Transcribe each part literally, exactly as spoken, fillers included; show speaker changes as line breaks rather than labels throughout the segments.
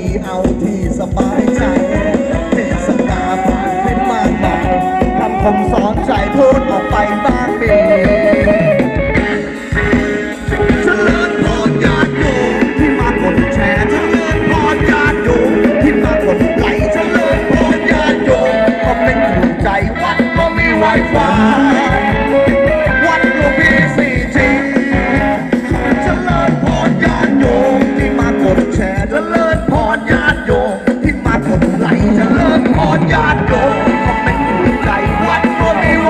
เอาที่สบายใจเทศกาลผ่านเป็นมากมายคำคมสอนใจพูดออกไปบ้างดีเจริญพรญาติโยมที่มากดแชร์เจริญพรญาติโยมที่มากดไลค์เจริญพรญาติโยมก็เป็นถูกใจวัดก็มีไวไฟวัดก็มี ซี จี เจริญพรญาติโยมที่มากดแชร์เจริญพรญาติโยมที่มากดไลค์เจริญพรญาติโยมก็เป็นถูกใจวัดก็มีไว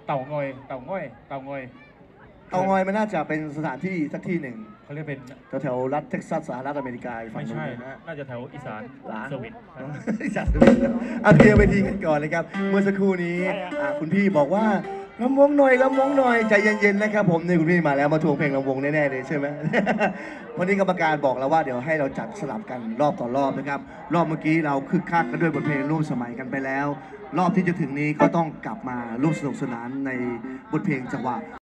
เต่างอยเต่างอยเต่างอย
เตางอยมันน่าจะเป็นสถานที่สักที่หนึ่ง
เขาเรียกเป็น
แถวๆรัฐเท็กซัสสหรัฐอเมริกาฝั่
ไม่
งนู้น
ใช่
นะฮะ
น่าจะแถวอีสาน
หลา
เซอร์วิส
จัดเอาเคลียร์เวทีกันก่อนเลยครับเมื่อสักครู่นี้อ่าคุณพี่บอกว่าลำวงหน่อยลำวงหน่อยใจเย็นๆนะครับผมนี่คุณพี่มาแล้วมาทวงเพลงลำวงแน่ๆเลยใช่ไหม วันนี้กรรมการบอกแล้วว่าเดี๋ยวให้เราจัดสลับกันรอบต่อรอบนะครับรอบเมื่อกี้เราคึกคักกันด้วยบทเพลงร่วมสมัยกันไปแล้ว รอบที่จะถึงนี้ก็ต้องกลับมาร่วมสนุกสนานในบทเพลงจังหวะ